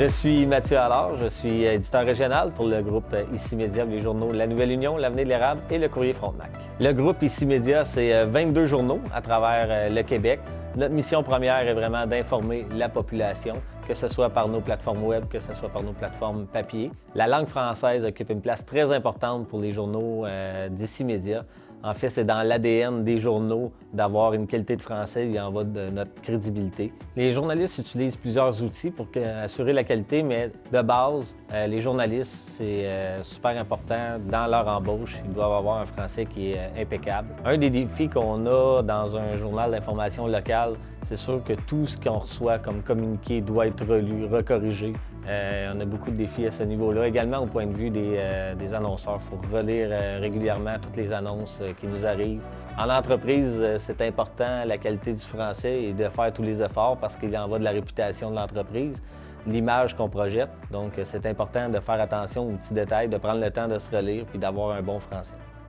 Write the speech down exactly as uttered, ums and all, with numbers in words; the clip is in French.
Je suis Mathieu Allard, je suis éditeur régional pour le groupe Ici Média, les journaux La Nouvelle Union, L'Avenir de l'Érable et Le Courrier Frontenac. Le groupe Ici Média, c'est vingt-deux journaux à travers le Québec. Notre mission première est vraiment d'informer la population, que ce soit par nos plateformes web, que ce soit par nos plateformes papier. La langue française occupe une place très importante pour les journaux euh, d'Ici Média. En fait, c'est dans l'A D N des journaux d'avoir une qualité de français, il y en va de notre crédibilité. Les journalistes utilisent plusieurs outils pour assurer la qualité, mais de base, euh, les journalistes, c'est euh, super important dans leur embauche. Ils doivent avoir un français qui est euh, impeccable. Un des défis qu'on a dans un journal d'information local, c'est sûr que tout ce qu'on reçoit comme communiqué doit être relu, recorrigé. Euh, on a beaucoup de défis à ce niveau-là. Également, au point de vue des, euh, des annonceurs, il faut relire euh, régulièrement toutes les annonces euh, qui nous arrivent. En entreprise, euh, c'est important la qualité du français et de faire tous les efforts parce qu'il en va de la réputation de l'entreprise, l'image qu'on projette. Donc, euh, c'est important de faire attention aux petits détails, de prendre le temps de se relire puis d'avoir un bon français.